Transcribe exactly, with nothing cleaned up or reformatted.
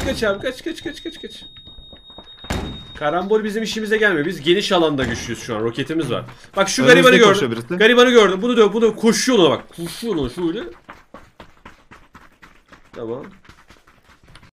kaç kaç abi kaç kaç kaç kaç kaç. Karambol bizim işimize gelmiyor. Biz geniş alanda güçlüyüz şu an. Roketimiz var. Bak şu Önümüzde garibanı koşuyor gördüm. birisi. Garibanı gördüm. Bunu da bunu koşuyor ona bak. Koşuyor ona şöyle. Tamam.